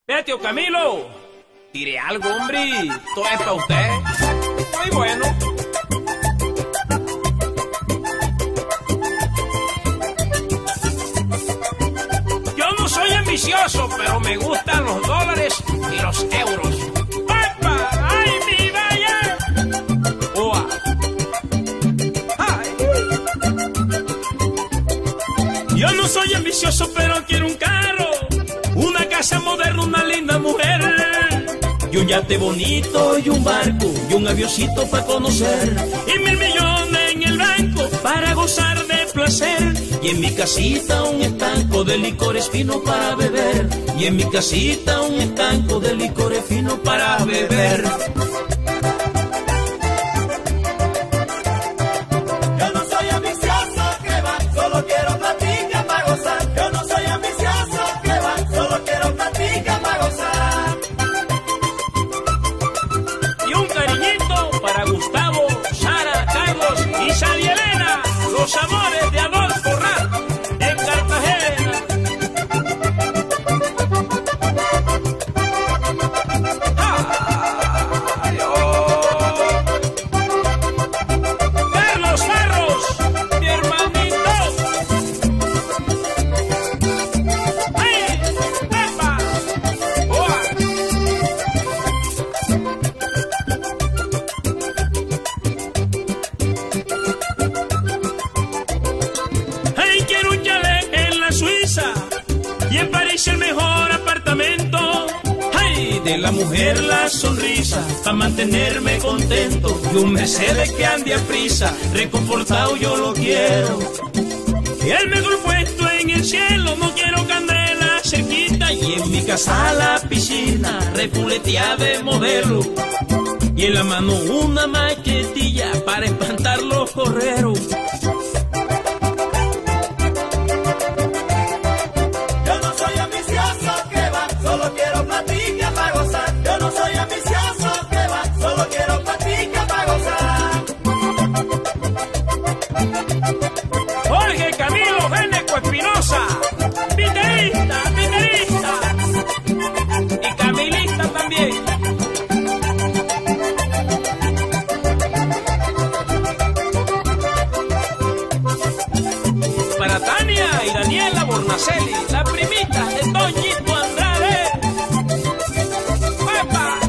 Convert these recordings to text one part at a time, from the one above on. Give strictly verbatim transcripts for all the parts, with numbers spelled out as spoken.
Vea, tío Camilo, tire algo, hombre. Todo es para usted. Muy bueno. Yo no soy ambicioso, pero me gustan los dólares y los euros. ¡Epa! ¡Ay, mi vaya! ¡Oa! ¡Ay! Yo no soy ambicioso, pero quiero un carro, una casa moderna, una linda mujer, y un yate bonito, y un barco, y un avioncito para conocer, y mil millones en el banco para gozar de placer, y en mi casita un estanco de licores finos para beber, y en mi casita un estanco de licores finos para beber. Yo no soy ambicioso, que va, solo quiero platica para gozar. Yo no soy ambicioso, que va, solo quiero platica para gozar. Y un cariñito para Gustavo, Sara, Carlos y Sally Elena, los amores de Adolfo Rat en Cartagena. Ay, oh. Carlos Barros, mi hermanito. ¡Ay! ¡Epa! ¡Oa! ¡Ay, quiero un chalet en la Suiza y en París el mejor apartamento! ¡Ay, de la mujer la sonrisa para mantenerme contento! Y un Mercedes que ande a prisa, reconfortado yo lo quiero. Y el mejor puesto en el cielo, no quiero candela cerquita. Y en mi casa la piscina, repuleteada de modelo. Y en la mano una maquetilla para espantar los correros. Yo no soy ambicioso, que va, solo quiero platica para gozar. Yo no soy ambicioso, que va, solo quiero platica para gozar. Jorge Camilo Geneco Espinosa, viterista, viterista y camilista también. Para Tania y Daniela Bornacelli, la primita de Toñito Andrade. ¡Epa!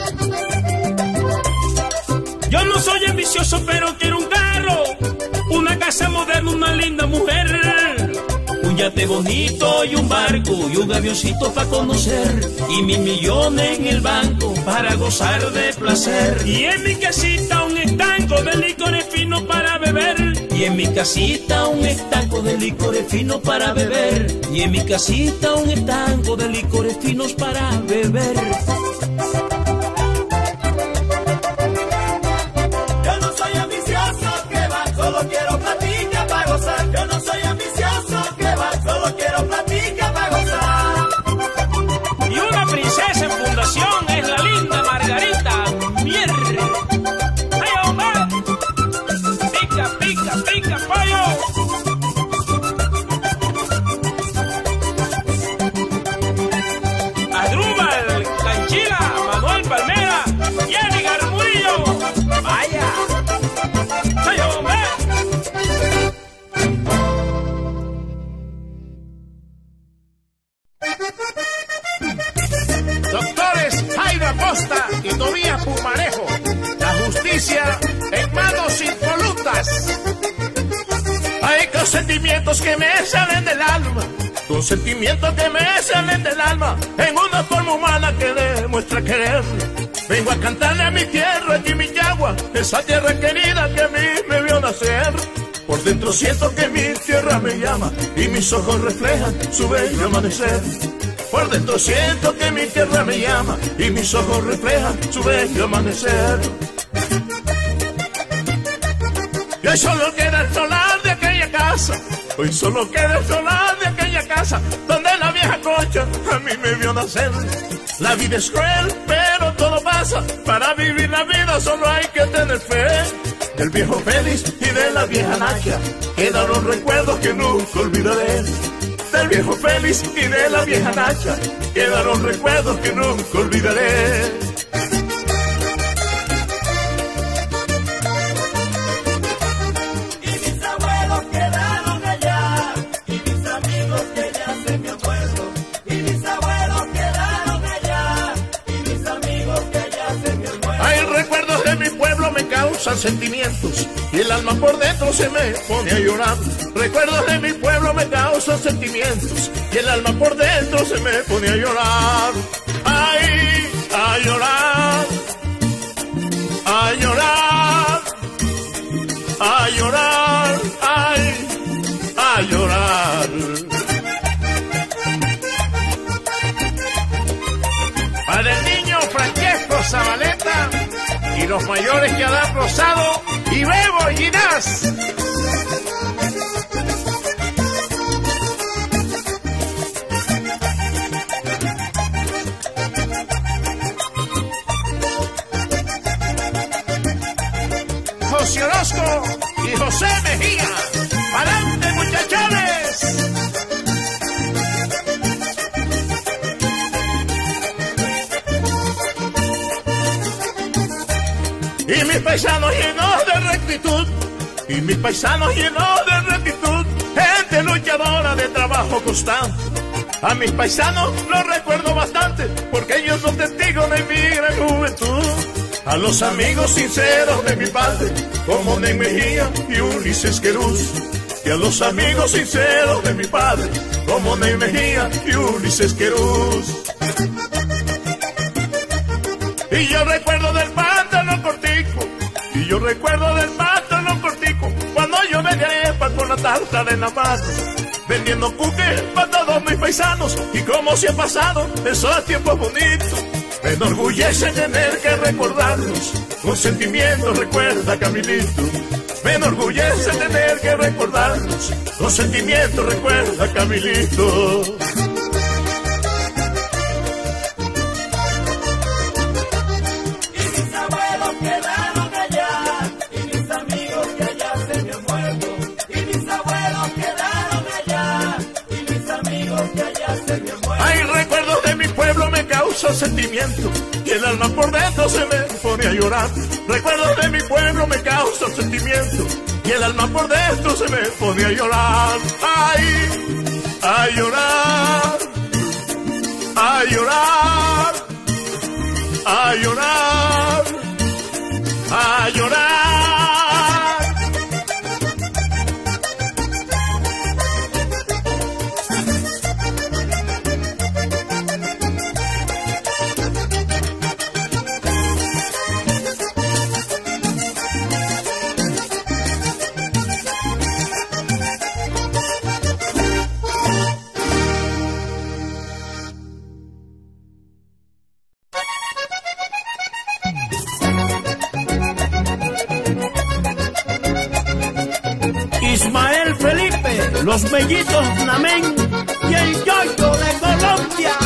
Yo no soy ambicioso, pero quiero un carro, una casa moderna, una linda mujer, un yate bonito y un barco, y un avioncito para conocer, y mil millones en el banco para gozar de placer. Y en mi casita un estanco de licores finos para beber, y en mi casita un estanco de licores finos para beber, y en mi casita un estanco de licores finos para beber. Yo no soy ambicioso, que va, solo quiero platica para gozar. Yo no soy ambicioso, que va, solo quiero platica para gozar. Y una princesa en fundación es la linda Margarita Mierre. ¡Ay, hombre! ¡Pica, pica, pica, pollo! Adrúbal, Canchila, Manuel Palmera y Edgar Murillo. ¡Vaya! ¡Ay, hombre! Doctores Jairo Acosta y Tobías Pumarejo, la justicia en manos impolutas. Hay consentimientos que me salen del alma, consentimientos que me salen del alma, en una forma humana que demuestra querer. Vengo a cantarle a mi tierra y mi yagua, esa tierra querida que a mí me vio nacer. Por dentro siento que mi tierra me llama y mis ojos reflejan su bello amanecer. Por dentro siento que mi tierra me llama y mis ojos reflejan su bello amanecer. Y hoy solo queda el solar de aquella casa, hoy solo queda el solar de aquella casa, donde la vieja concha a mí me vio nacer. La vida es cruel, pero todo pasa, para vivir la vida solo hay que tener fe. Del viejo Félix y de la vieja Nacha quedan los recuerdos que nunca olvidaré. del viejo Félix y de la vieja Nacha, quedaron recuerdos que nunca olvidaré. Y mis abuelos quedaron allá, y mis amigos que ya se me han muerto. Y mis abuelos quedaron allá, y mis amigos que ya se me han muerto. Ay, recuerdos de mi pueblo me causan sentimientos y el alma por dentro se me pone a llorar. Recuerdos de mi pueblo me causan sentimientos y el alma por dentro se me pone a llorar. Ay, a llorar, a llorar, a llorar, ay, a llorar. Para el niño Francesco Zabaleta y los mayores que Adán Rosado y Bebo Ginás. José Orozco y José Mejía. ¡Adelante, muchachones! Y mis paisanos llenos de rectitud, y mis paisanos llenos de rectitud, gente luchadora de trabajo constante. A mis paisanos los recuerdo bastante, porque ellos son testigos de mi gran juventud. A los amigos sinceros de mi padre, como Ney Mejía y Ulises Querús. Y a los amigos sinceros de mi padre, como Ney Mejía y Ulises Querús. Y yo recuerdo del pantalón cortico, y yo recuerdo del pantalón cortico, cuando yo vendía arepas con la tarta de la mano, vendiendo cuques para todos mis paisanos. Y como se ha pasado esos tiempos bonitos, me enorgullece tener que recordarlos con sentimiento. Recuerda, Camilito, me enorgullece tener que recordarlos con sentimiento. Recuerda, Camilito. Quedaron allá, y mis amigos que ya se me han muerto. Y mis abuelos quedaron allá, y mis amigos que ya se me han muerto. Ay, recuerdos de mi pueblo me causan sentimiento y el alma por dentro se me pone a llorar. Recuerdos de mi pueblo me causan sentimiento y el alma por dentro se me pone a llorar. Ay, a llorar, a llorar, a llorar, a llorar. Ismael Felipe, los mellitos Namén y el Yoyo de Colombia.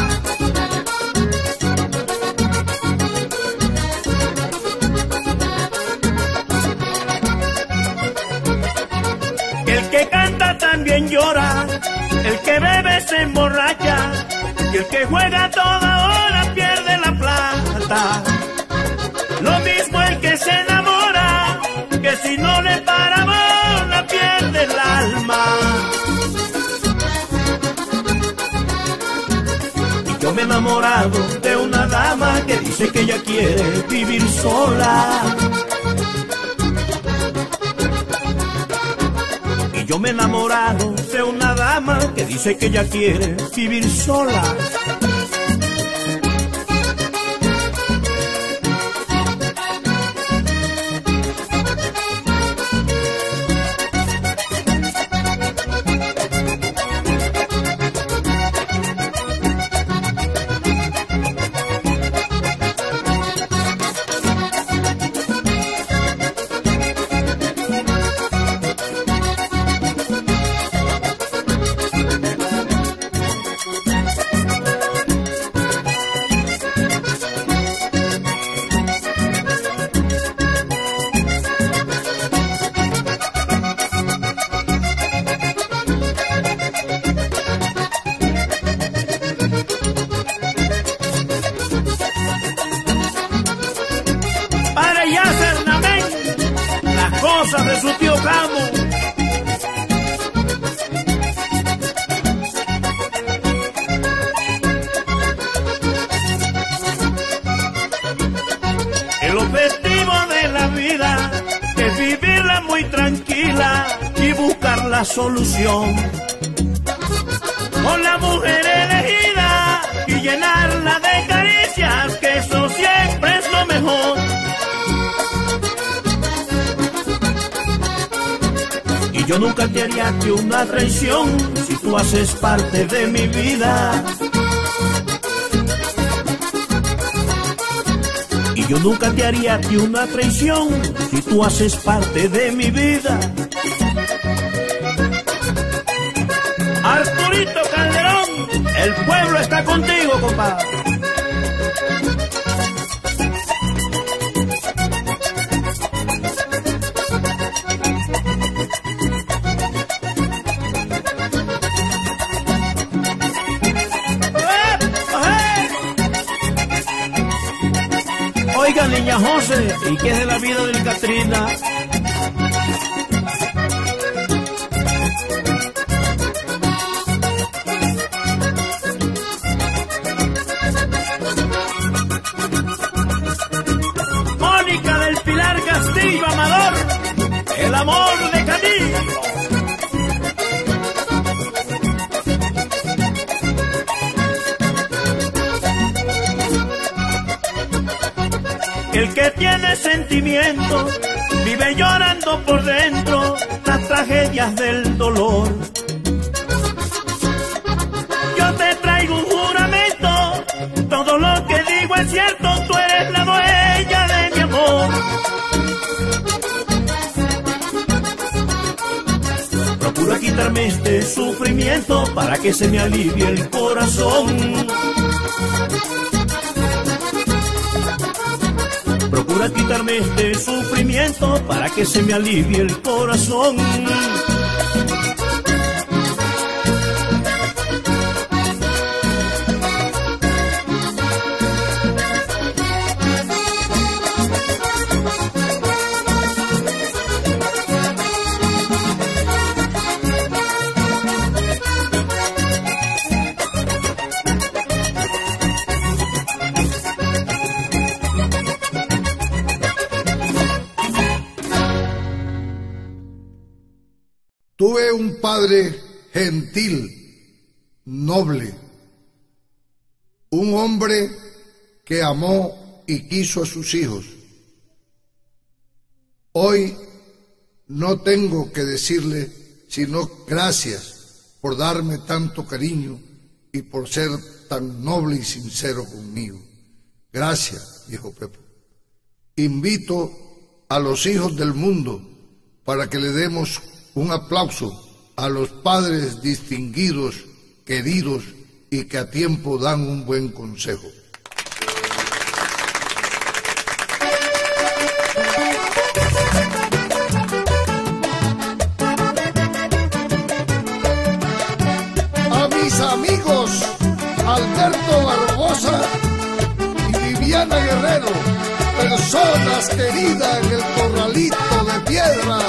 El que canta también llora, el que bebe se emborracha, y el que juega toda hora pierde la plata. Lo mismo el que se enamora, que si no le para bola pierde el alma. Y yo me he enamorado de una dama que dice que ella quiere vivir sola. Y yo me he enamorado de una dama que dice que ella quiere vivir sola. cosas de su tío Camo. El objetivo de la vida es vivirla muy tranquila y buscar la solución con la mujer elegida y llenarla de caricias, que eso siempre es lo mejor. Y yo nunca te haría que una traición si tú haces parte de mi vida. Y yo nunca te haría a ti una traición si tú haces parte de mi vida. Arturito Calderón, el pueblo está contigo, compadre. Oiga, niña José, ¿y qué es de la vida del Catrina? Mónica del Pilar Castillo Amador, el amor de Camilo. El que tiene sentimiento vive llorando por dentro las tragedias del dolor. Yo te traigo un juramento, todo lo que digo es cierto, tú eres la dueña de mi amor. Procura quitarme este sufrimiento para que se me alivie el corazón. Procura quitarme este sufrimiento para que se me alivie el corazón. Tuve un padre gentil, noble, un hombre que amó y quiso a sus hijos. Hoy no tengo que decirle sino gracias por darme tanto cariño y por ser tan noble y sincero conmigo. Gracias, dijo Pepo. Invito a los hijos del mundo para que le demos un aplauso a los padres distinguidos, queridos y que a tiempo dan un buen consejo. A mis amigos Alberto Barbosa y Viviana Guerrero, personas queridas en el corralito de piedra.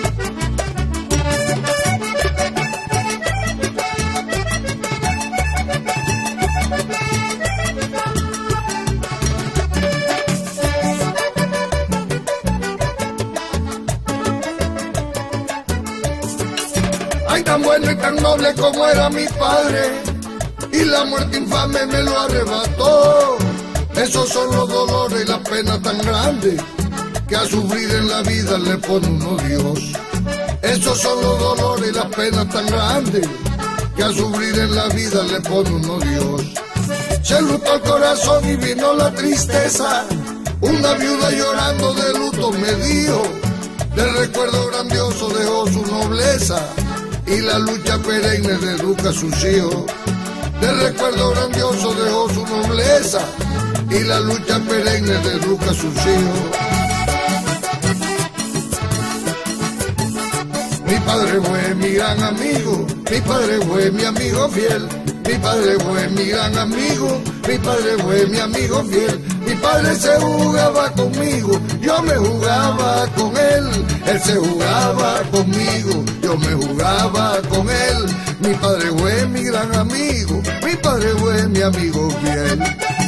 Ay, tan bueno y tan noble como era mi padre, y la muerte infame me lo arrebató. Esos son los dolores y la pena tan grande que a sufrir en la vida le pone uno Dios. Esos son los dolores y la pena tan grande que a sufrir en la vida le pone uno Dios. Se enlutó el corazón y vino la tristeza, una viuda llorando de luto me dijo, del recuerdo grandioso dejó su nobleza y la lucha perenne de educa a sus hijos. Del recuerdo grandioso dejó su nobleza y la lucha perenne de educa a sus hijos. Mi padre fue mi gran amigo, mi padre fue mi amigo fiel, mi padre fue mi gran amigo, mi padre fue mi amigo fiel. Mi padre se jugaba conmigo, yo me jugaba con él. Él se jugaba conmigo, yo me jugaba con él. Mi padre fue mi gran amigo, mi padre fue mi amigo fiel.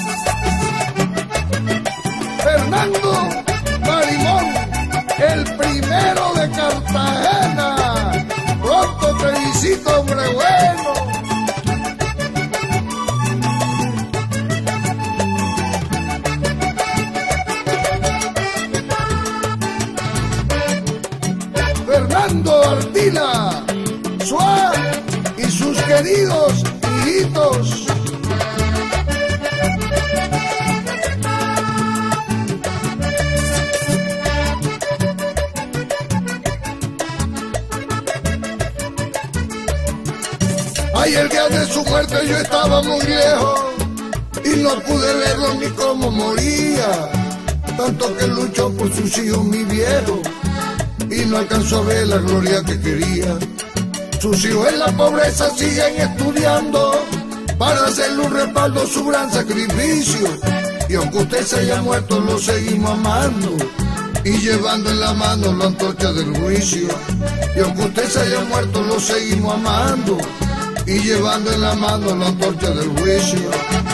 Fernando Marimón, el primero de Cartagena. Pronto te visito, hombre bueno. Fernando Ardila, Suárez y sus queridos hijitos. Ay, el día de su muerte yo estaba muy lejos y no pude verlo ni cómo moría. Tanto que luchó por sus hijos mi viejo y no alcanzó a ver la gloria que quería. Sus hijos en la pobreza siguen estudiando para hacerle un respaldo su gran sacrificio. Y aunque usted se haya muerto, lo seguimos amando y llevando en la mano la antorcha del juicio. Y aunque usted se haya muerto, lo seguimos amando y llevando en la mano la antorcha del juicio.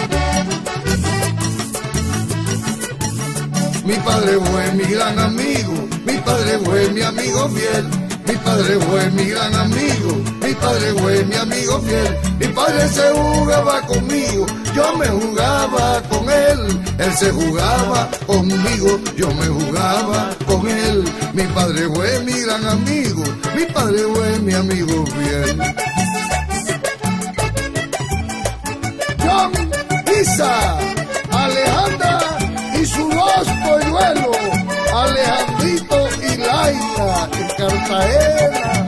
Mi padre fue mi gran amigo, mi padre fue mi amigo fiel. Mi padre fue mi gran amigo, mi padre fue mi amigo fiel. Mi padre se jugaba conmigo, yo me jugaba con él. Él se jugaba conmigo, yo me jugaba con él. Mi padre fue mi gran amigo, mi padre fue mi amigo fiel. John Isa, Alejandra y su dos polluelos, Alejandrito y Laila en Cartagena.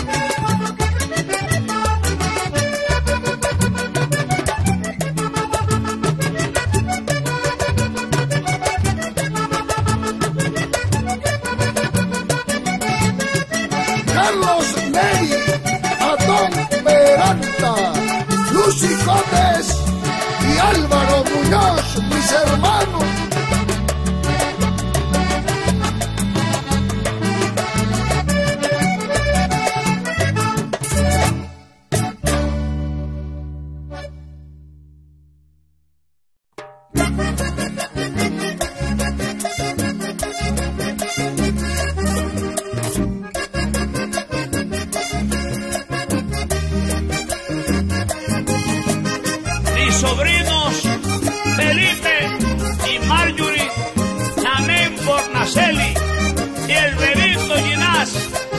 Carlos Neri, Adón Peralta, Lucy Gómez y Álvaro Muñoz, mis hermanos. Sobrinos Felipe y Marjorie, amén por Naceli y el bebito Ginás.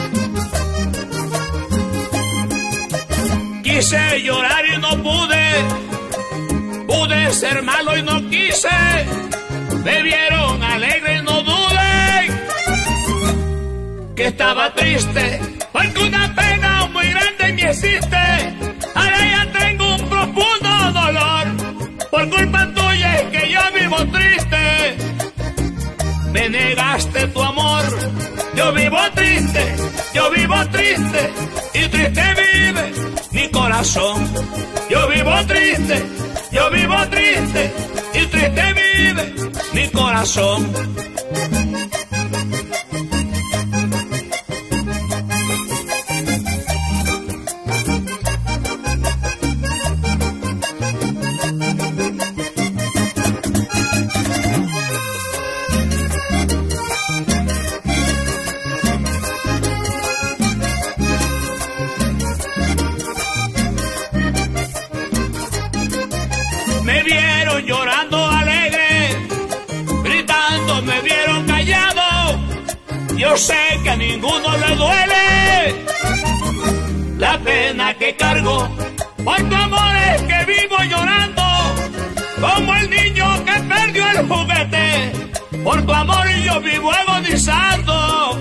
Quise llorar y no pude, pude ser malo y no quise. Me vieron alegre y no duden que estaba triste, porque una pena muy grande me hiciste. Ahora ya tengo un profundo dolor, por culpa tuya es que yo vivo triste. Me negaste tu amor, yo vivo triste, yo vivo triste, y triste vive mi corazón. Yo vivo triste, yo vivo triste, y triste vive mi corazón. Me vieron llorando alegre, gritando, me vieron callado. Yo sé que a ninguno le duele la pena que cargo. Por tu amor es que vivo llorando, como el niño que perdió el juguete. Por tu amor yo vivo agonizando,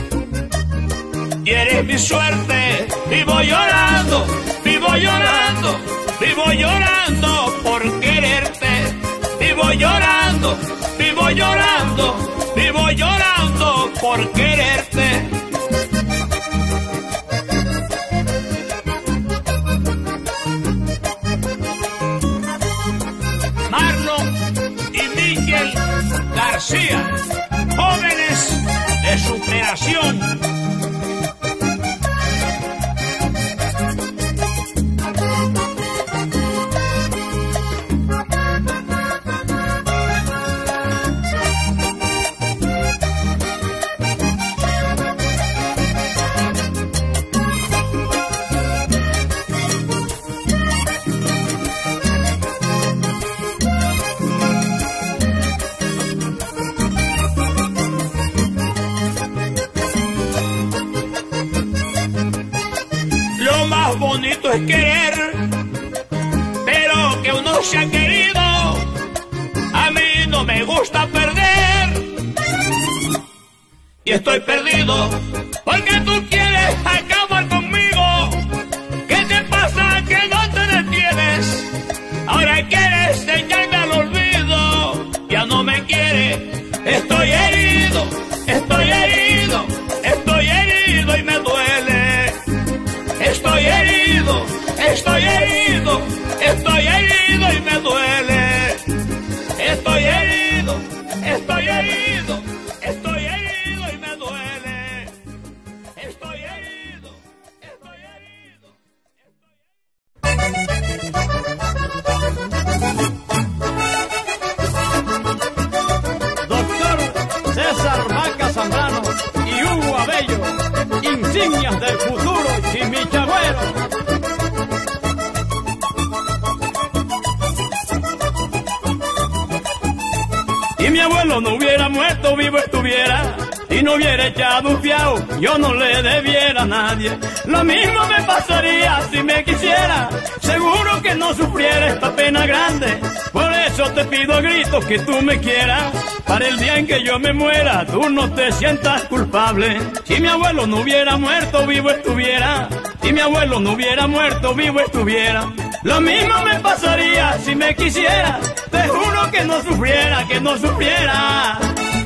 y eres mi suerte. Vivo llorando, vivo llorando, vivo llorando por quererte. Vivo llorando, vivo llorando, vivo llorando por quererte. García, jóvenes de superación. Bonito es querer, pero que uno se ha querido. A mí no me gusta perder y estoy perdido porque tú quieres acabar conmigo. ¿Qué te pasa que no te detienes? Ahora quieres echarme al olvido. Ya no me quiere. Estoy herido, estoy herido, estoy herido y me duele. Estoy herido, estoy herido, estoy herido y me duele. Estoy herido, estoy herido, estoy herido y me duele. Estoy herido, estoy herido. Doctor César Vaca Zambrano y Hugo Abello, insignias del futuro chimichagüero. Si mi abuelo no hubiera muerto, vivo estuviera, y no hubiera echado un fiao, yo no le debiera a nadie. Lo mismo me pasaría si me quisiera, seguro que no sufriera esta pena grande. Por eso te pido a gritos que tú me quieras, para el día en que yo me muera, tú no te sientas culpable. Si mi abuelo no hubiera muerto, vivo estuviera, si mi abuelo no hubiera muerto, vivo estuviera. Lo mismo me pasaría si me quisiera, te juro que no sufriera, que no sufriera.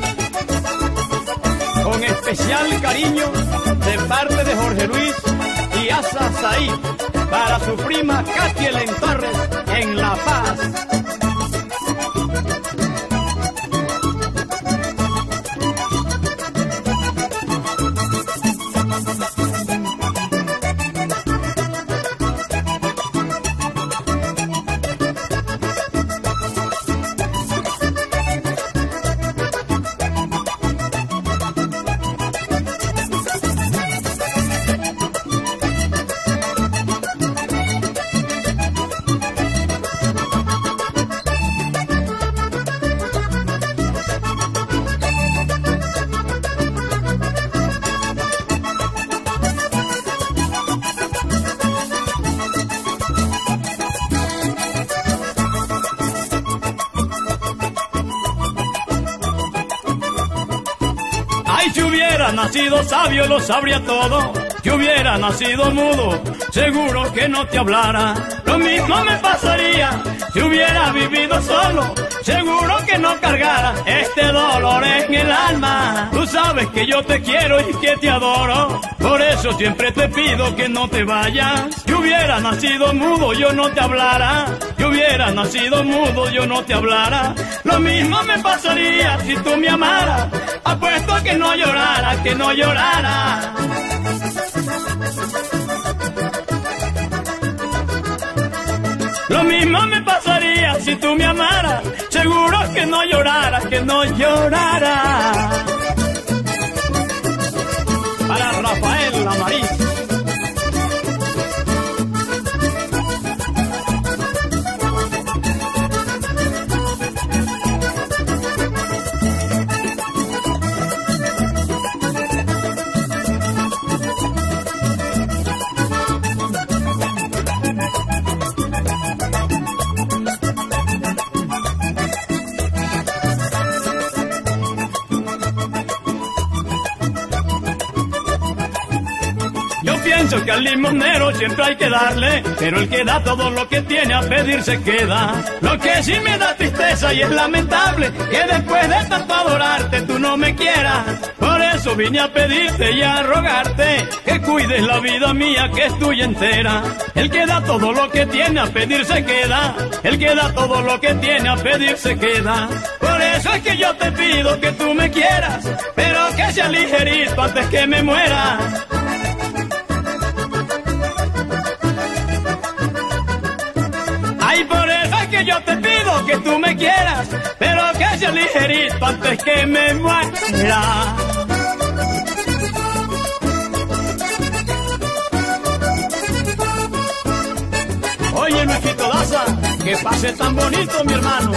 Con especial cariño de parte de Jorge Luis y Asa Said, para su prima Katy Elen Torres en La Paz. Si hubiera nacido sabio lo sabría todo, si hubiera nacido mudo seguro que no te hablara. Lo mismo me pasaría si hubiera vivido solo, seguro que no cargara este dolor en el alma. Tú sabes que yo te quiero y que te adoro, por eso siempre te pido que no te vayas. Si hubiera nacido mudo yo no te hablara, si hubiera nacido mudo yo no te hablara. Lo mismo me pasaría si tú me amaras, apuesto a que no llorara, que no llorara. Lo mismo me pasaría si tú me amaras, seguro que no llorara, que no llorara. Para Rafael Lamariz. pienso que al limosnero siempre hay que darle, pero el que da todo lo que tiene a pedir se queda. Lo que sí me da tristeza y es lamentable, que después de tanto adorarte tú no me quieras. Por eso vine a pedirte y a rogarte que cuides la vida mía que es tuya entera. El que da todo lo que tiene a pedir se queda, el que da todo lo que tiene a pedir se queda. Por eso es que yo te pido que tú me quieras, pero que sea ligerito antes que me muera. Ay, por eso es que yo te pido que tú me quieras, pero que sea ligerito antes que me muera. Oye, Luisito Daza, que pase tan bonito, mi hermano.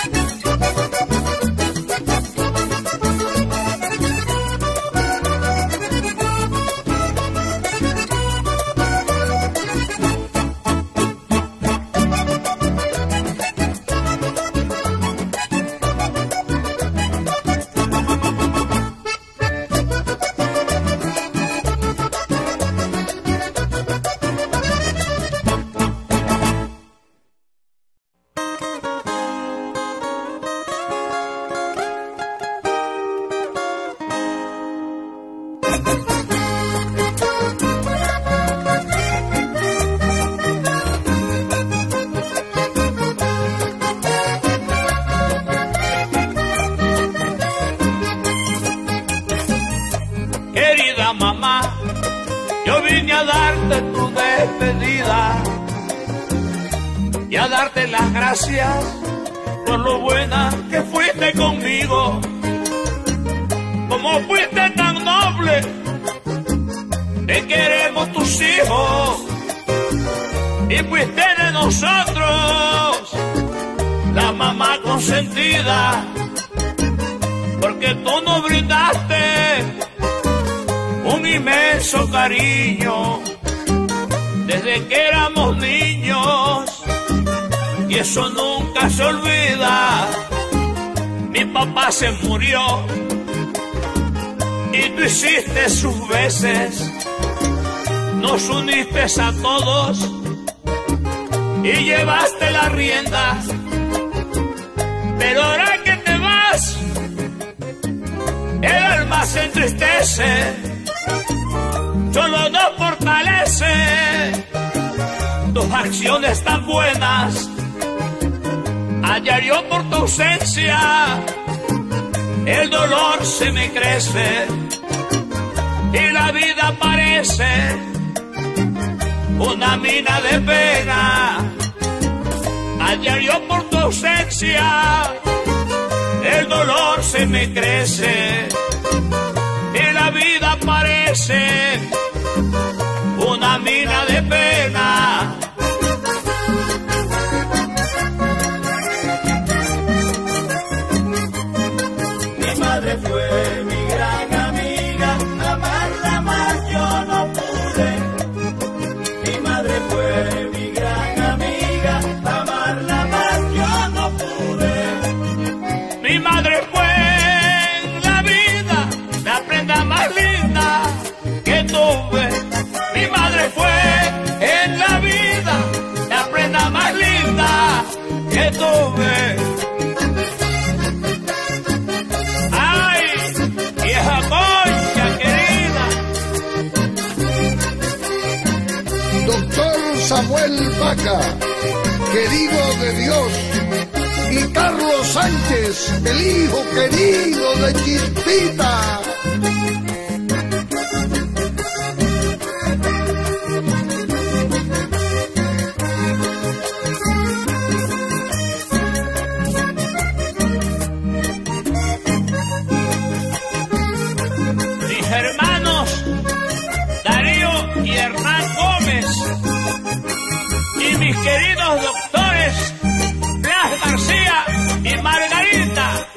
Querida mamá, yo vine a darte tu despedida y a darte las gracias por lo buena que fuiste conmigo. Como fuiste tan noble, te queremos tus hijos y fuiste de nosotros la mamá consentida, porque tú nos brindaste un inmenso cariño desde que éramos niños, y eso nunca se olvida. Mi papá se murió y tú hiciste sus veces, nos uniste a todos y llevaste las riendas. Pero ahora que te vas, el alma se entristece, solo nos fortalece tus acciones tan buenas. A diario por tu ausencia el dolor se me crece y la vida parece una mina de pena. A diario por tu ausencia el dolor se me crece y la vida parece una mina de pena. Mi madre fue mi gran amiga, amarla más yo no pude. Mi madre fue mi gran amiga, amarla más yo no pude. Mi madre fue en la vida la prenda más linda que tuve. Mi madre fue en la vida la prenda más linda que tuve. Ay, vieja concha querida. Doctor Samuel Vaca, querido de Dios, y Carlos Sánchez, el hijo querido de Chispita. Mis hermanos Darío y Hernán Gómez y mis queridos doctores Blas García y Margarita.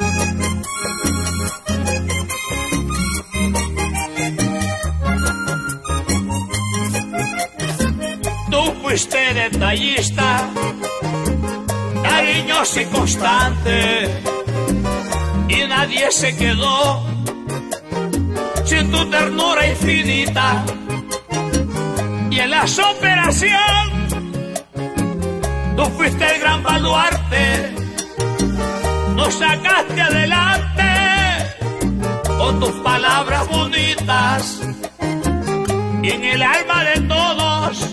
Tú fuiste detallista, cariñoso y constante, y nadie se quedó sin tu ternura infinita. Y en las operaciones tú fuiste el gran baluarte, nos sacaste adelante con tus palabras bonitas y en el alma de todos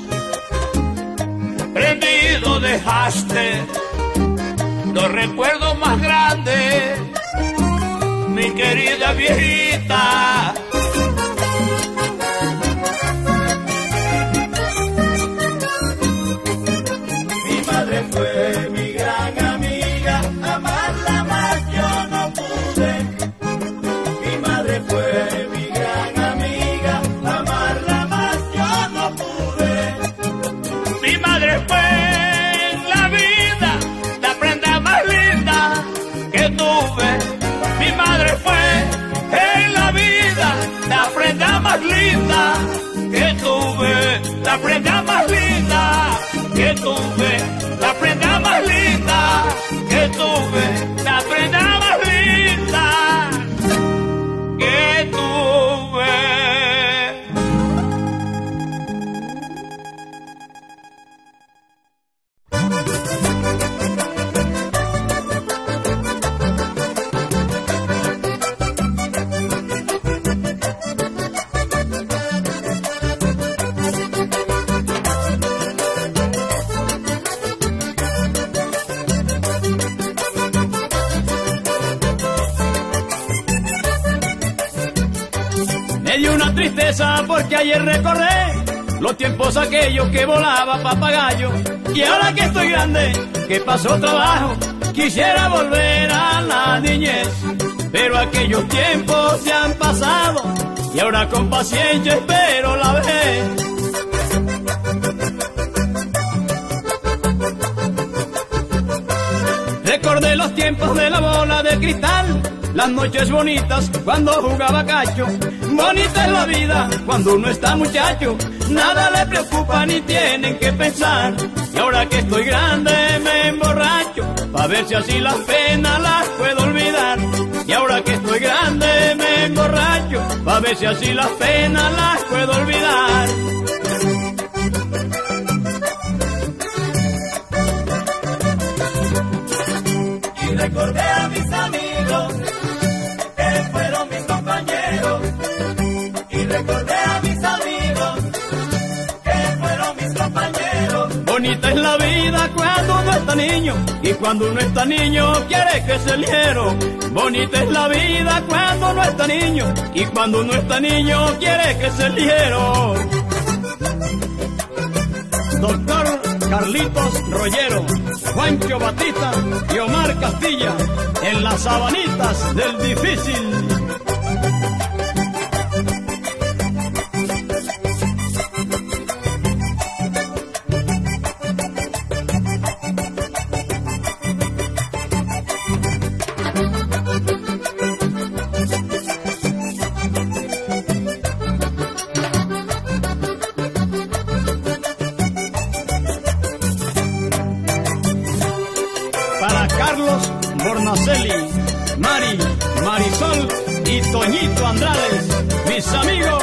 prendido dejaste los recuerdos más grandes, mi querida viejita. Mi madre fue mi gran amiga, amarla más yo no pude. Mi madre fue mi gran amiga, amarla más yo no pude. Mi madre fue en la vida la prenda más linda que tuve. Mi madre fue en la vida la prenda más linda que tuve. La prenda más linda que tuve. La prenda más linda que tuve. La prenda más linda que tuve. Me dio una tristeza porque ayer recordé los tiempos aquellos que volaba papagayo. Y ahora que estoy grande, que pasó trabajo, quisiera volver a la niñez. Pero aquellos tiempos se han pasado y ahora con paciencia espero la vez. Recordé los tiempos de la bola de cristal, las noches bonitas cuando jugaba cacho. Bonita es la vida cuando uno está muchacho, nada le preocupa ni tienen que pensar. Y ahora que estoy grande me emborracho, pa' ver si así las penas las puedo olvidar. Y ahora que estoy grande me emborracho, pa' ver si así las penas las puedo olvidar. Y recordé a mis amigos que fueron mis compañeros. Y recordé a mis amigos que fueron mis compañeros. Bonita es la vida cuando uno está niño, y cuando uno está niño quiere que se liero. Bonita es la vida cuando uno está niño, y cuando uno está niño quiere que se liero. Doctor Carlitos Rollero, Juancho Batista y Omar Castilla, en las sabanitas del difícil. Para Carlos Bornaceli, Mari, Marisol y Toñito Andrades, mis amigos.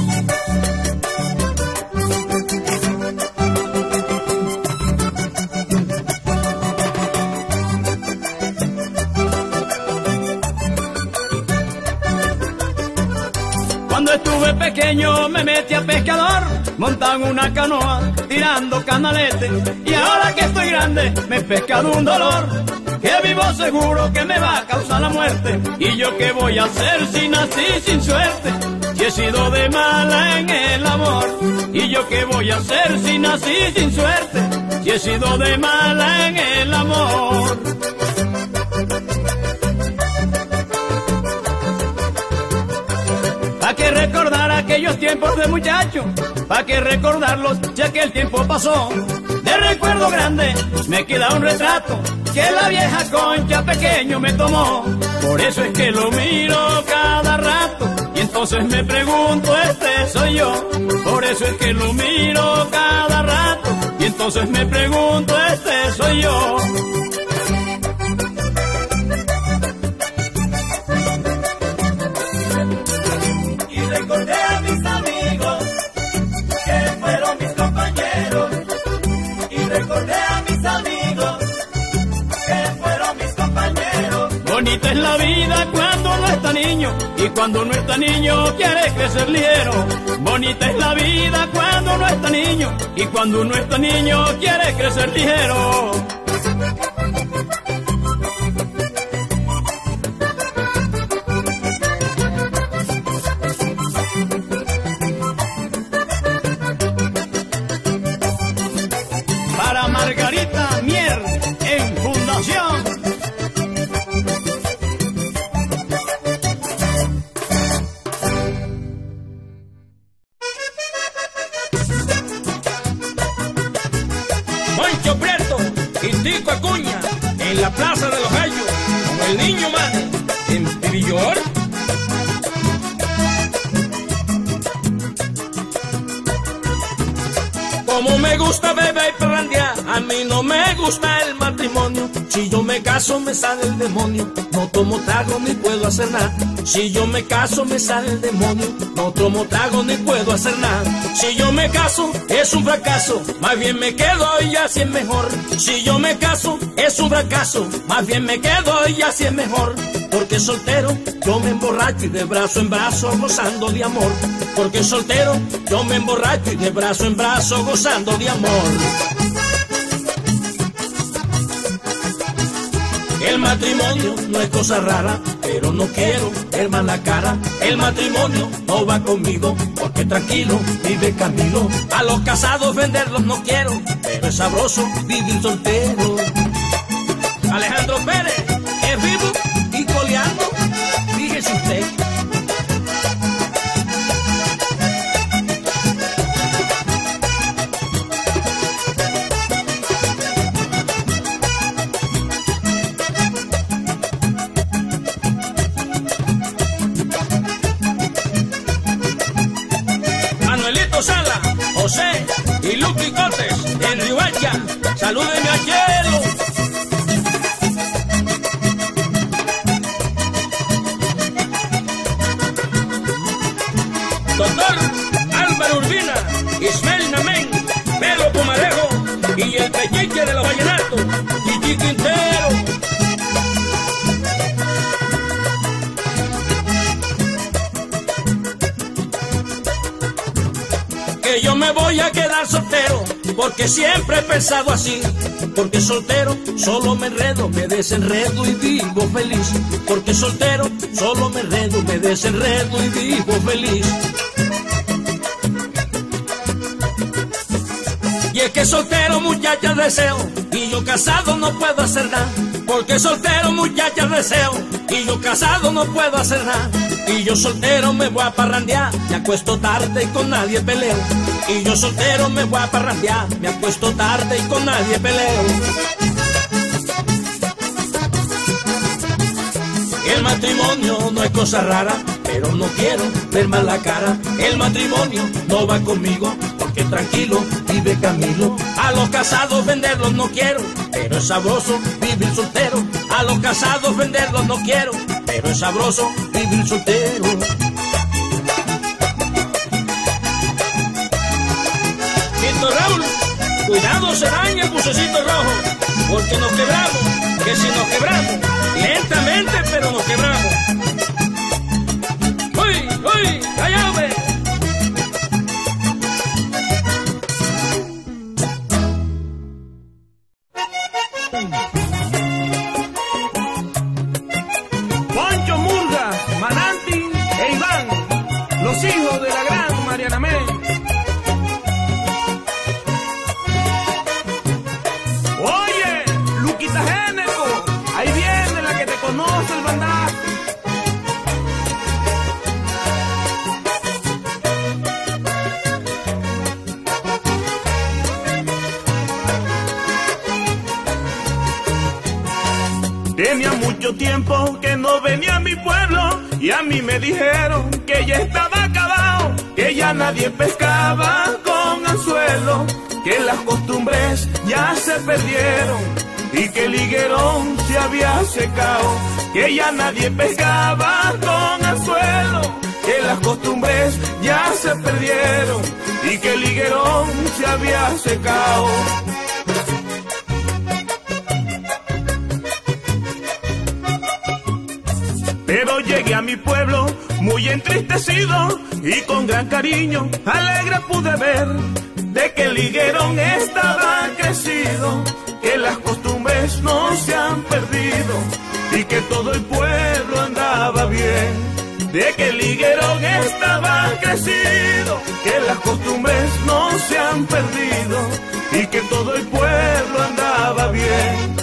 Cuando estuve pequeño me metí a pescador, montaba en una canoa tirando canalete. Y ahora que estoy grande me he pescado un dolor que vivo seguro que me va a causar la muerte. Y yo qué voy a hacer si nací sin suerte, si he sido de mala en el amor. Y yo qué voy a hacer si nací sin suerte, si he sido de mala en el amor. Pa' que recordar aquellos tiempos de muchacho, pa' que recordarlos ya que el tiempo pasó. De recuerdo grande me queda un retrato que la vieja Concha pequeño me tomó. Por eso es que lo miro cada rato y entonces me pregunto, este soy yo. Por eso es que lo miro cada rato y entonces me pregunto, este soy yo. Y recordé a mis amigos que fueron mis Bonita es la vida cuando no está niño y cuando no está niño quiere crecer ligero. Bonita es la vida cuando no está niño y cuando no está niño quiere crecer ligero. Para Margarita Mier en Fundación. Moncho Prieto y Tico Acuña en la Plaza de los Gallos con el Niño Mane en Villor. Como me gusta beber y parrandear, a mí no me gusta el matrimonio. Si yo me caso me sale el demonio, no tomo trago ni puedo hacer nada. Si yo me caso me sale el demonio, no tomo trago ni puedo hacer nada. Si yo me caso es un fracaso, más bien me quedo y así es mejor. Si yo me caso es un fracaso, más bien me quedo y así es mejor. Porque soltero yo me emborracho y de brazo en brazo gozando de amor. Porque soltero yo me emborracho y de brazo en brazo gozando de amor. El matrimonio no es cosa rara, pero no quiero ver más la cara. El matrimonio no va conmigo, porque tranquilo vive Camilo. A los casados venderlos no quiero, pero es sabroso vivir soltero. Alejandro Pérez es vivo y coleando, fíjese usted. Sala, José y Luqui Cotes en Riohacha, salúdenme a Hielo. Doctor Álvaro Urbina, Ismael Namén, Pedro Pumarejo y el Pechiche de los Vallenatos, Chichi Quintero. Que yo me voy a quedar soltero, porque siempre he pensado así. Porque soltero solo me enredo, me desenredo y vivo feliz. Porque soltero solo me enredo, me desenredo y vivo feliz. Y es que soltero muchachas deseo, y yo casado no puedo hacer nada. Porque soltero muchachas deseo, y yo casado no puedo hacer nada. Y yo soltero me voy a parrandear, me acuesto tarde y con nadie peleo. Y yo soltero me voy a parrandear, me acuesto tarde y con nadie peleo. El matrimonio no es cosa rara, pero no quiero ver más la cara. El matrimonio no va conmigo, porque tranquilo vive Camilo. A los casados venderlos no quiero, pero es sabroso vivir soltero. A los casados venderlos no quiero, pero es sabroso vivir soltero. Tito Raúl, cuidado se daña el bucecito rojo, porque nos quebramos, que si nos quebramos, lentamente pero nos quebramos. ¡Uy, uy, callado! Poncho Murga, Mananti e Iván, los hijos de la gran Mariana Mé. Oye, Luquita Géneco, ahí viene la que te conoce el bandaje. Tenía mucho tiempo que no venía a mi pueblo y a mí me dijeron que ya estaba acabado, que ya nadie pescaba con anzuelo, que las costumbres ya se perdieron y que el higuerón se había secado, que ya nadie pescaba con anzuelo, que las costumbres ya se perdieron y que el higuerón se había secado. Pero llegué a mi pueblo muy entristecido y con gran cariño alegre pude ver de que el higuerón estaba crecido, que las costumbres no se han perdido y que todo el pueblo andaba bien. De que el higuerón estaba crecido, que las costumbres no se han perdido y que todo el pueblo andaba bien.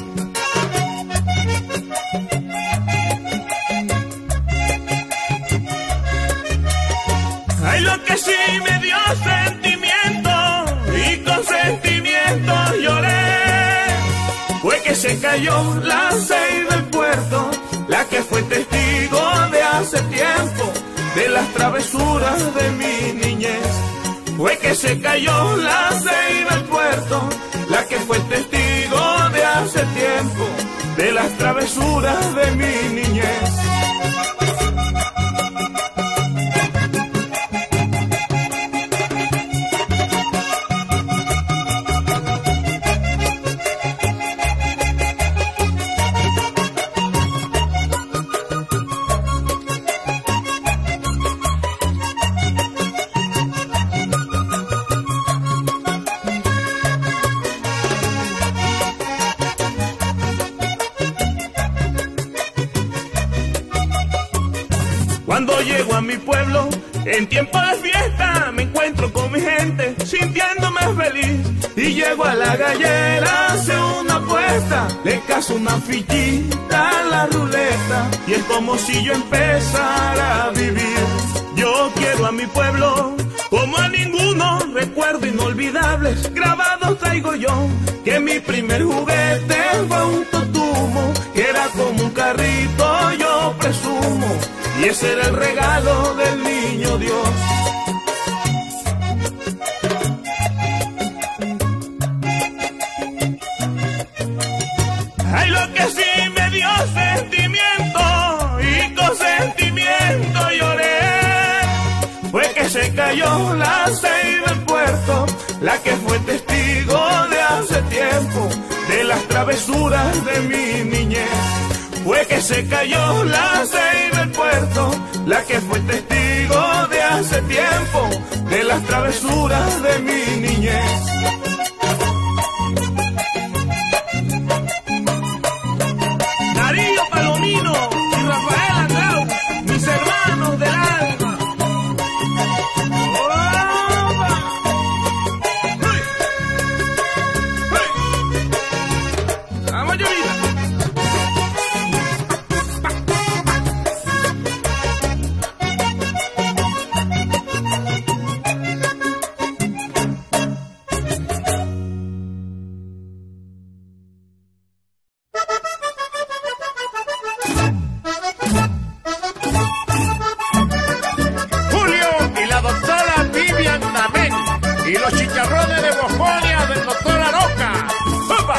Ay, lo que sí me dio sentimiento y con sentimiento lloré fue que se cayó la seis del puerto, la que fue testigo de hace tiempo de las travesuras de mi niñez. Fue que se cayó la seis del puerto, la que fue testigo de hace tiempo de las travesuras de mi niñez. Cuando llego a mi pueblo, en tiempo de fiesta, me encuentro con mi gente, sintiéndome feliz. Y llego a la gallera, hace una apuesta, le caso una fichita a la ruleta, y es como si yo empezara a vivir. Yo quiero a mi pueblo como a ninguno, recuerdo inolvidables, grabados traigo yo, que mi primer juguete fue un totumo, que era como un carrito, yo presumo, y ese era el regalo del niño Dios. Ay, lo que sí me dio sentimiento y con sentimiento lloré fue que se cayó la seis del puerto, la que fue testigo de hace tiempo de las travesuras de mi niñez. Fue que se cayó la seis del puerto, la que fue testigo de hace tiempo de las travesuras de mi niñez. Darío Palomino y Rafael Andrau, mis hermanos del alma. Vamos, Yolita. Y los chicharrones de Bojonia del doctor Aroca. ¡Opa!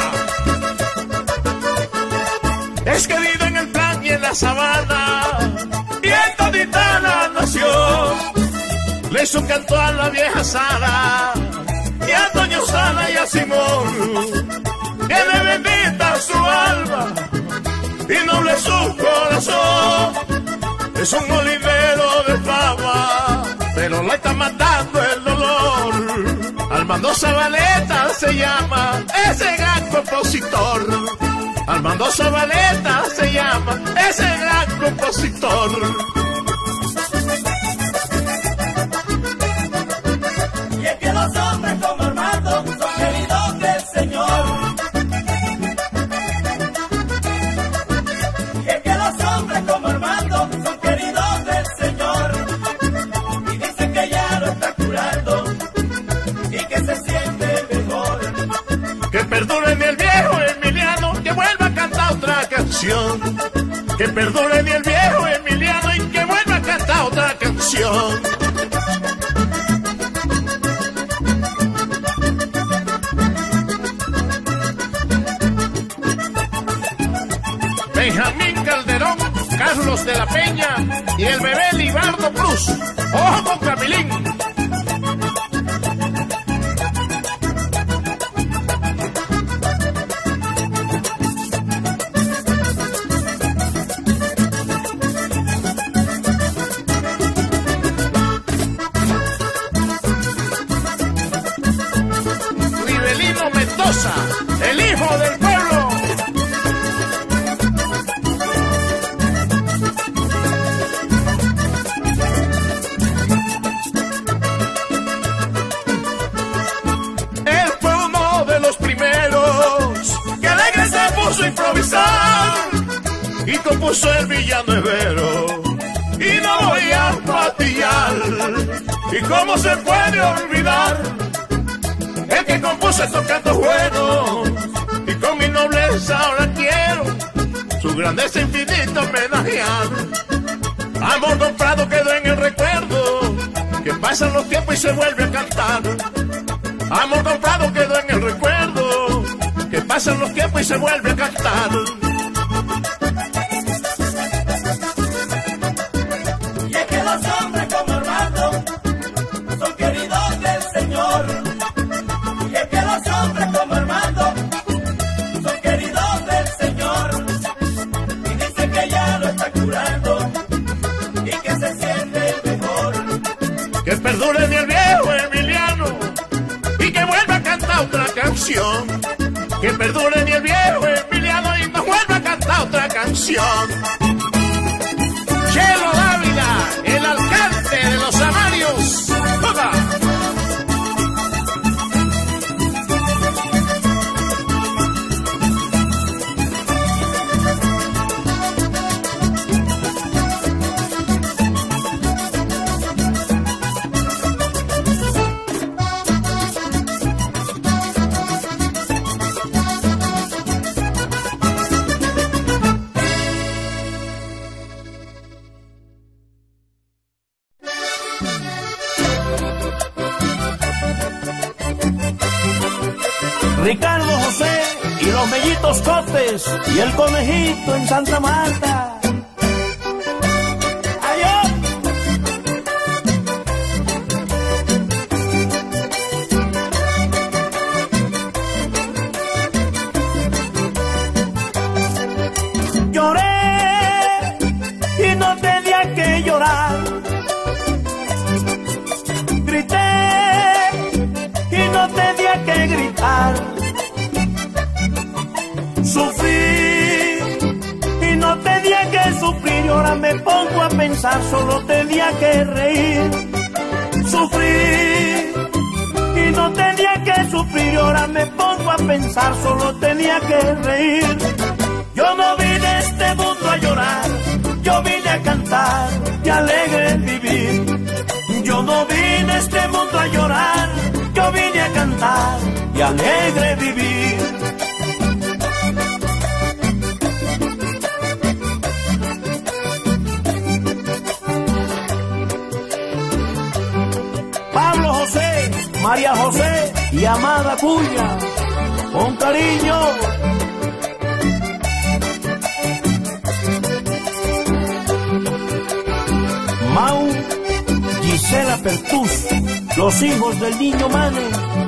Es querido en el plan y en la sabana, y en todita la nación le hizo un canto a la vieja Sara, y a Doña Sara y a Simón, que le bendita su alma y noble su corazón. Es un molinero de fama, pero la está matando el dolor. Armando Zabaleta se llama ese gran compositor. Armando Zabaleta se llama ese gran compositor. Y es que los hombres como Armando son queridos del Señor. Y es que los hombres como Armando son queridos del Señor. Y dicen que ya lo está curando y que se siente mejor. Que perdure ni el viejo Emiliano, que vuelva a cantar otra canción. Que perdure ni el viejo Emiliano y que vuelva a cantar otra canción. Benjamín Calderón, Carlos de la Peña y el bebé Libardo Cruz. ¡Ojo con Camilín! compuso el villano Evero, y no voy a patillar. ¿Y cómo se puede olvidar el que compuso estos cantos buenos? Y con mi nobleza ahora quiero su grandeza infinita homenajear. Amor comprado quedó en el recuerdo, que pasan los tiempos y se vuelve a cantar. Amor comprado quedó en el recuerdo, que pasan los tiempos y se vuelve a cantar. Y es que los hombres como Armando son queridos del Señor. Y es que los hombres como Armando son queridos del Señor. Y dice que ya lo está curando y que se siente mejor. Que perdure ni el viejo Emiliano y que vuelva a cantar otra canción. Que perdure ni el viejo Emiliano y nos vuelva a cantar otra canción. Chelo Dávila, el alcalde de los Amarios. ¡Opa! Ricardo José y los mellitos Cotes y el conejito en Santa Marta. ¡Adiós! Lloré y no tenía que llorar. Grité y no tenía que gritar. Sufrí y no tenía que sufrir, y ahora me pongo a pensar, solo tenía que reír. Sufrí y no tenía que sufrir, y ahora me pongo a pensar, solo tenía que reír. Yo no vine a este mundo a llorar, yo vine a cantar y alegre vivir. Yo no vine a este mundo a llorar, yo vine a cantar y alegre vivir. Pablo José, María José y Amada Cuya, con cariño. Mau, Gisela Pertus, los hijos del niño Mane.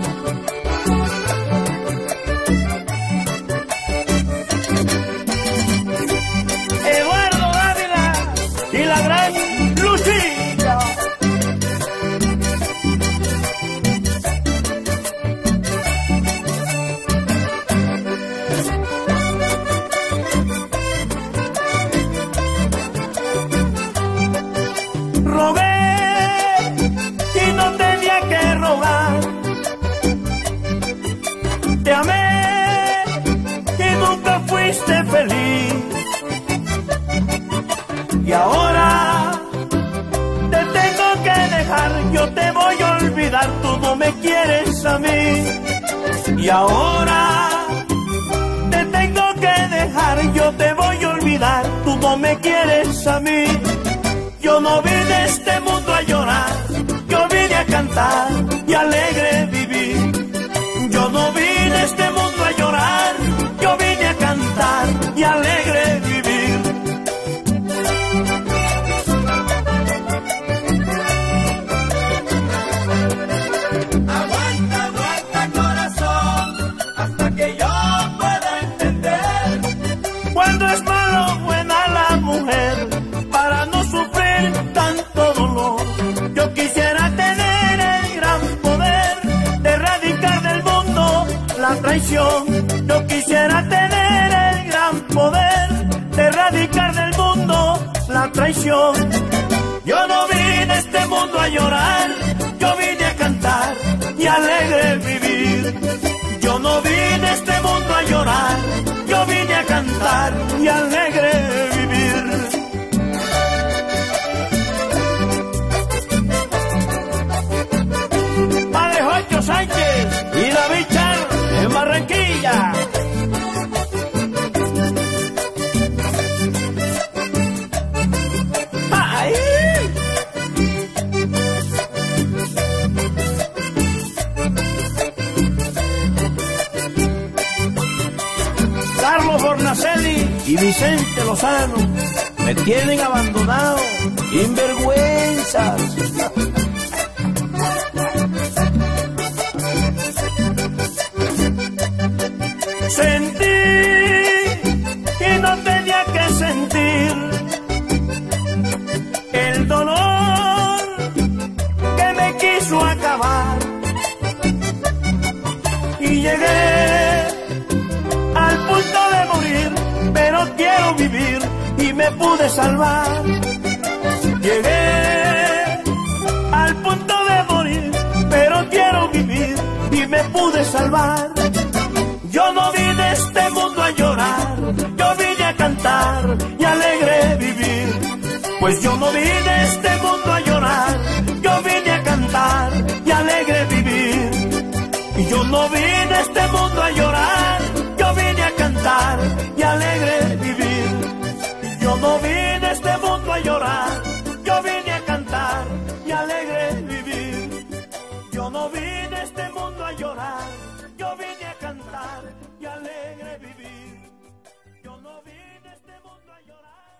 Eduardo Dávila y la gran Lucía. Rogué y no tenía que rogar. Te amé y nunca fuiste feliz. Y ahora te tengo que dejar, yo te voy a olvidar, tú no me quieres a mí. Y ahora te tengo que dejar, yo te voy a olvidar, tú no me quieres a mí. Yo no vine a este mundo a llorar, yo vine a cantar y alegre vivir. Yo no vine a este mundo a llorar, yo vine a cantar y alegre vivir. Aguanta, aguanta corazón, hasta que yo pueda entender. Cuando es malo o buena la mujer, para no sufrir tanto dolor. Yo quisiera tener el gran poder de erradicar del mundo la traición. Yo quisiera tener el gran poder de erradicar del mundo la traición. Yo no vine a este mundo a llorar, yo vine a cantar y alegre vivir. Yo no vine a este mundo a llorar, yo vine a cantar y alegre vivir. y Vicente Lozano me tienen abandonado, sinvergüenzas. Sentí y no tenía que sentir el dolor que me quiso acabar, y llegué al punto de morir, pero quiero vivir y me pude salvar. Llegué al punto de morir, pero quiero vivir y me pude salvar. Yo no vine a este mundo a llorar, yo vine a cantar y alegre vivir. Pues yo no vine a este mundo a llorar, yo vine a cantar y alegre vivir. Y yo no vine a este mundo a llorar, yo vine a cantar y alegre vivir. Y yo no vine a este mundo a llorar, yo vine a cantar y alegre vivir. Yo no vine a este mundo a llorar, yo vine a cantar y alegre vivir. Yo no vine a este mundo a llorar,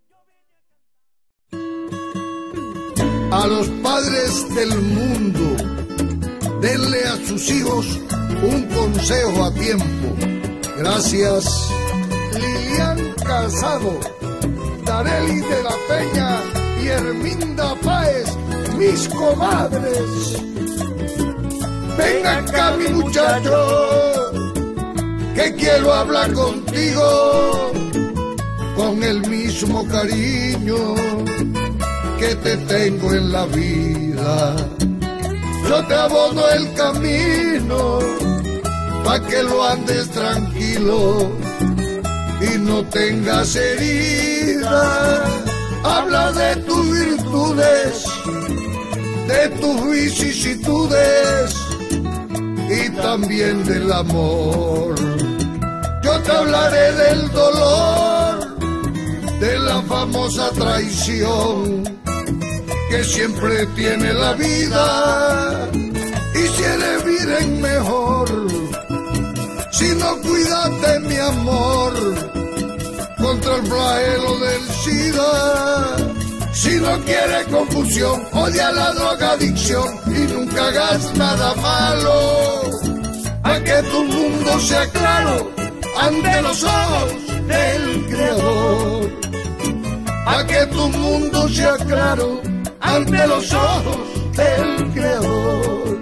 yo vine a... A los padres del mundo, denle a sus hijos un consejo a tiempo. Gracias. Lilian Casado, Dareli de la Peña y Herminda Páez, mis comadres. Ven acá, mi muchacho, que quiero hablar contigo con el mismo cariño que te tengo en la vida. Yo te abono el camino pa' que lo andes tranquilo y no tengas herida. Habla de tus virtudes, de tus vicisitudes y también del amor. Yo te hablaré del dolor, de la famosa traición que siempre tiene la vida, y si eres viren mejor, si no cuidas de mi amor, contra el flagelo del SIDA. Si no quieres confusión, odia la drogadicción y nunca hagas nada malo, a que tu mundo sea claro ante los ojos del Creador. A que tu mundo sea claro ante los ojos del Creador.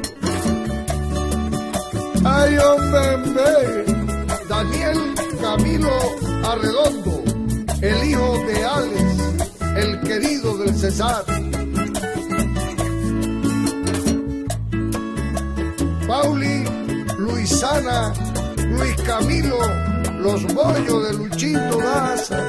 Ay, hombre, Daniel Camilo Arredondo, el hijo de Alex, el querido del César. Pauli, Luisana, Luis Camilo, los bollos de Luchito Daza.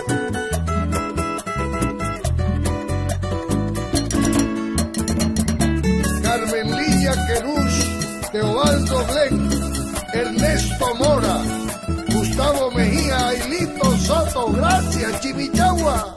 Carmen Lilla Querús, Teobaldo Glen, Ernesto Mora, Gustavo Mejía, Ailito Soto, gracias, Chimichagua.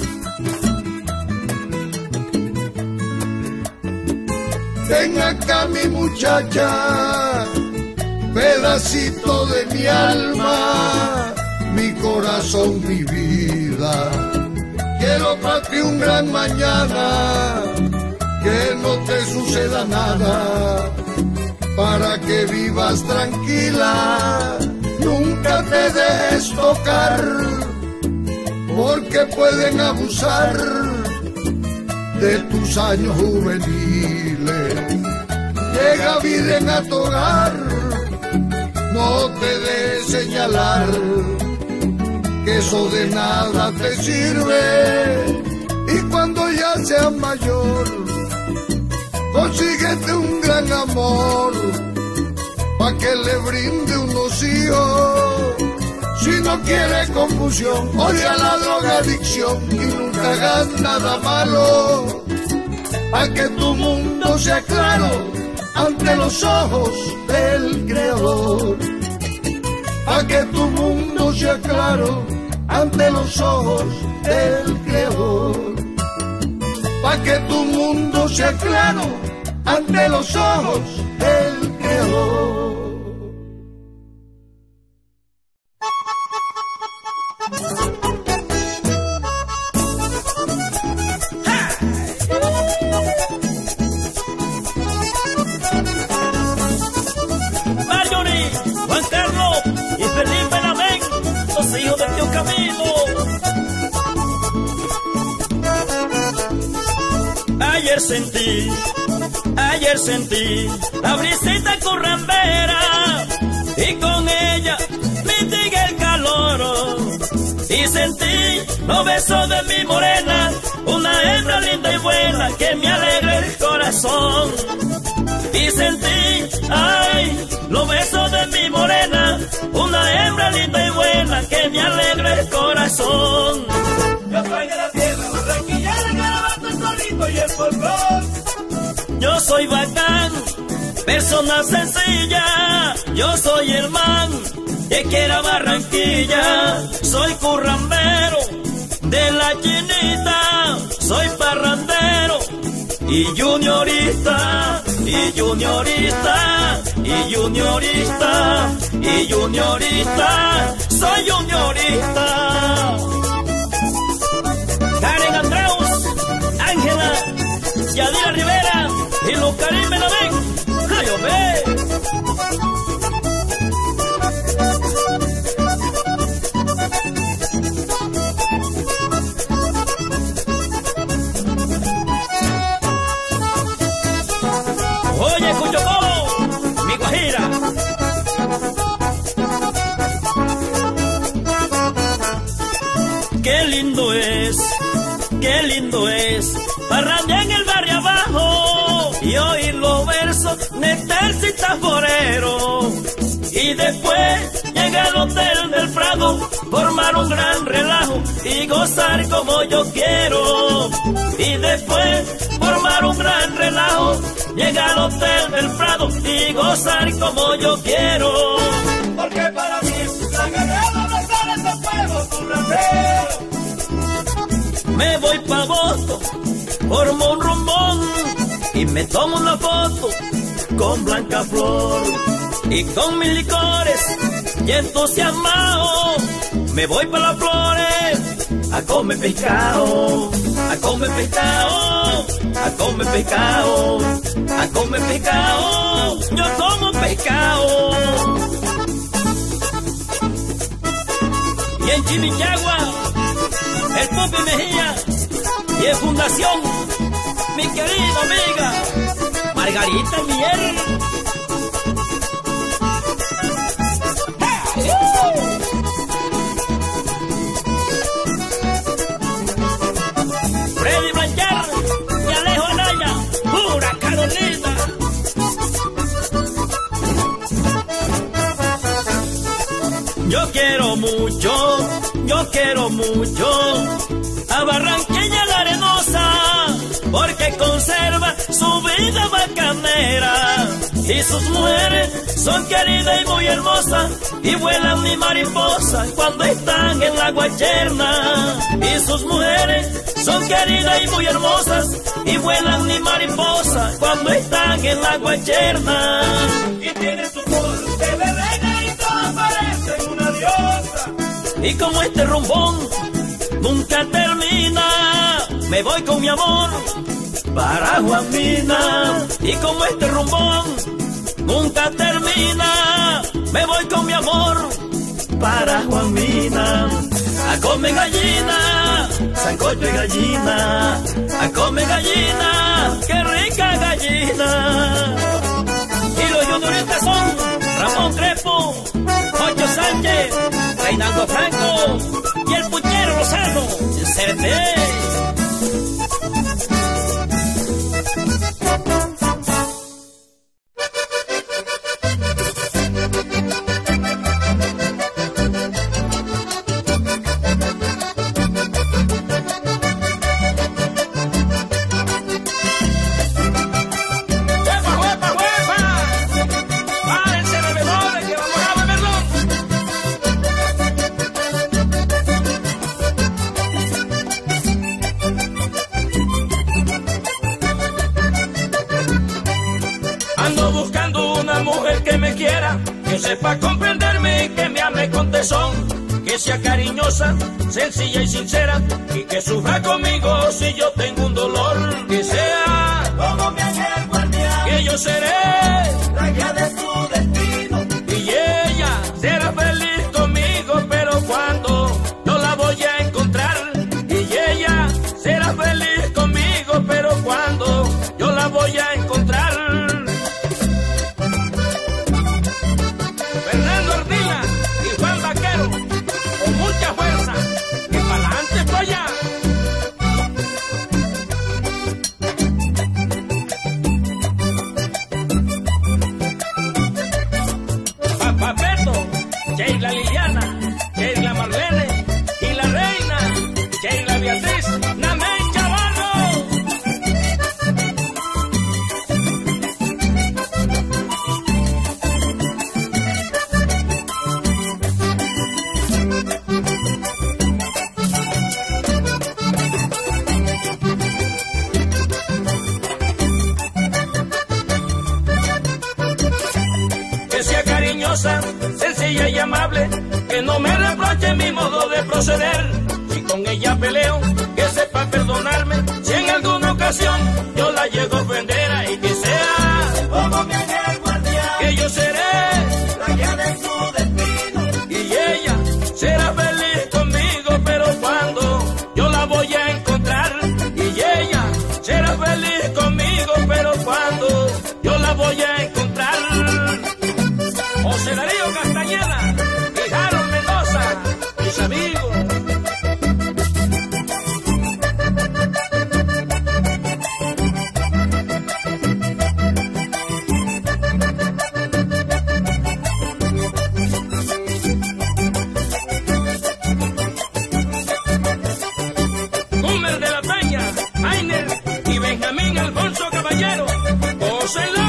Ven acá, mi muchacha, pedacito de mi alma, mi corazón, mi vida. Quiero para ti un gran mañana, que no te suceda nada, para que vivas tranquila, nunca te dejes tocar, porque pueden abusar de tus años juveniles. Llega bien a tu hogar, no te dejes señalar, que eso de nada te sirve, y cuando ya seas mayor, consíguete un gran amor, pa' que le brinde unos hijos. Si no quieres confusión, odia la drogadicción y nunca hagas nada malo, pa' que tu mundo sea claro ante los ojos del Creador. Pa' que tu mundo sea claro ante los ojos del Creador. Pa' que tu mundo sea claro ante los ojos del Creador. Ayer sentí, ayer sentí la brisita currambera y con ella mitigué el calor. Y sentí los besos de mi morena, una hembra linda y buena que me alegra el corazón. Y sentí, ay, los besos de mi morena, una hembra linda y buena que me alegra el corazón. Yo soy de la tierra barranquillera, Garabato, el Torito y el Polvón. Yo soy bacán, persona sencilla, yo soy el man que quiera Barranquilla. Soy currambero de la chinita, soy parrandero y juniorista, y juniorista, y juniorista, y juniorista, soy juniorista. Karen Andreus, Ángela, Yadira Rivera y los Karim me la ven. ¡Ay, hombre! Oye, escucho todo, mi Guajira. Qué lindo es, qué lindo es parrandear en el barrio abajo y oír los versos de Tercita Forero. Y después llegar al hotel del Prado, formar un gran relajo y gozar como yo quiero. Y después formar un gran relajo, llegar al hotel del Prado y gozar como yo quiero. Porque para mí es sagrado abrazar a este pueblo currambero. Me voy pa' Boston, formo un rumbón y me tomo una foto con Blanca Flor. Y con mis licores y entusiasmado me voy pa' las flores a comer pescado, a comer pescado, a comer pescado, a comer pescado. Yo como pescado. Y en Chimichagua, el Pupi Mejía, y en Fundación, mi querida amiga Margarita Mier. Freddy Blanchard y Alejo Anaya, pura Carolina. Yo quiero mucho, yo quiero mucho a Barranquilla la Arenosa, porque conserva su vida bacanera. Y sus mujeres son queridas y muy hermosas, y vuelan mi mariposa cuando están en la guacherna. Y sus mujeres son queridas y muy hermosas, y vuelan mi mariposa cuando están en la guacherna. Y tiene su color de reina y todas parecen una diosa. Y como este rumbón nunca termina, me voy con mi amor para Juanmina. Y como este rumbón nunca termina, me voy con mi amor para Juanmina. A comer gallina, sancocho y gallina, a comer gallina, qué rica gallina. Y los junioristas son Ramón Crespo, Ocho Sánchez, Reinaldo Franco y el Puchero Lozano, el C R T. Que sepa comprenderme, que me ame con tesón, que sea cariñosa, sencilla y sincera, y que sufra conmigo si yo tengo un dolor. Que sea como mi ángel guardián, que yo seré la guía de su destino, y ella será feliz conmigo, pero cuando yo la voy a encontrar. Y ella será feliz conmigo, pero cuando hermosa, sencilla y amable, que no me reproche mi modo de proceder. Si con ella peleo, que sepa perdonarme, si en alguna ocasión yo la llego a ofender, y que sea como mi ángel guardián, que yo seré la guía de su destino, y ella será feliz conmigo, pero cuando yo la voy a encontrar, y ella será feliz conmigo, pero cuando yo la voy a encontrar. José Darío Castañeda y Harold Mendoza, mis amigos. Hummer de la Peña, Ainer y Benjamín Alfonso Caballero, gócenlo.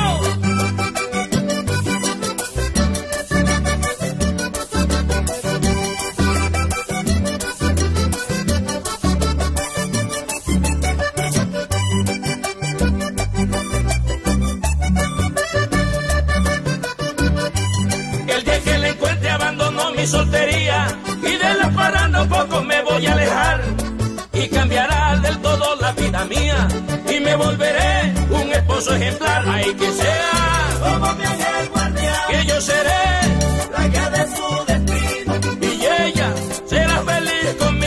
El día que le encuentre abandonó mi soltería, y de la parranda un poco me voy a alejar, y cambiará del todo la vida mía, y me volveré un esposo ejemplar. Ay, que sea como mi ángel guardián, que yo seré la guía de su destino, y ella será feliz conmigo.